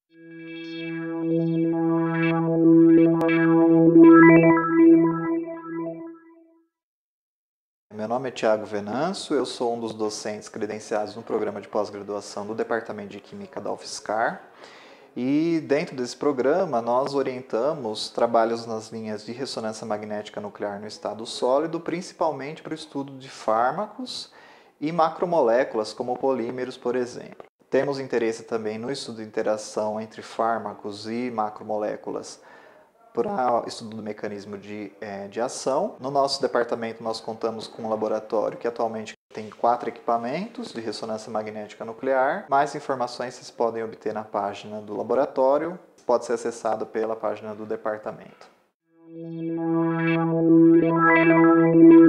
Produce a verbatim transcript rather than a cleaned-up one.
Meu nome é Thiago Venâncio, eu sou um dos docentes credenciados no programa de pós-graduação do Departamento de Química da UFSCar. E dentro desse programa nós orientamos trabalhos nas linhas de ressonância magnética nuclear no estado sólido, principalmente para o estudo de fármacos e macromoléculas como polímeros, por exemplo. Temos interesse também no estudo de interação entre fármacos e macromoléculas para o estudo do mecanismo de, é, de ação. No nosso departamento nós contamos com um laboratório que atualmente tem quatro equipamentos de ressonância magnética nuclear. Mais informações vocês podem obter na página do laboratório, pode ser acessado pela página do departamento.